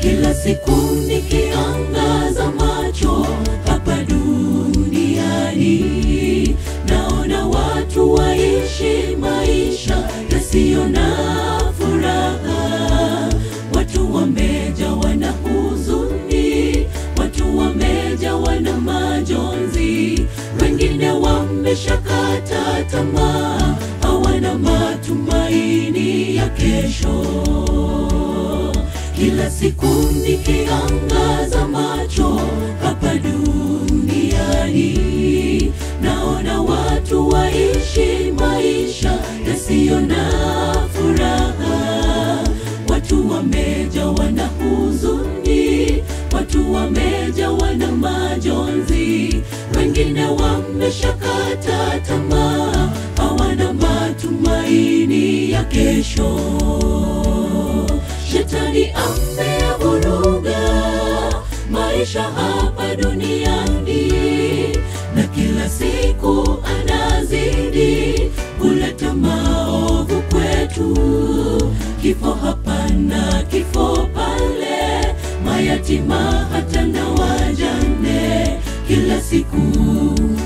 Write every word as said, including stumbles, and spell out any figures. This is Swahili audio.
Kila siku nikiangaza macho hapa duniani, naona watu waishi maisha yasiyo na furaha. Watu wamejawa na huzuni, watu wamejawa na majonzi, wengine wameshakata tamaa, hawana matumaini ya kesho. Kila siku nikiangaza macho hapa duniani, naona watu waishi maisha yasiyo na furaha. Watu wamejawa na huzuni, watu wamejawa na majonzi, wengine wameshakata tamaa, hawana matumaini ya kesho. Shetani amevuruga maisha hapa duniani, na kila siku anazidi kuleta maovu kwetu. Kifo hapa na kifo pale, mayatima hata na wajane, kila siku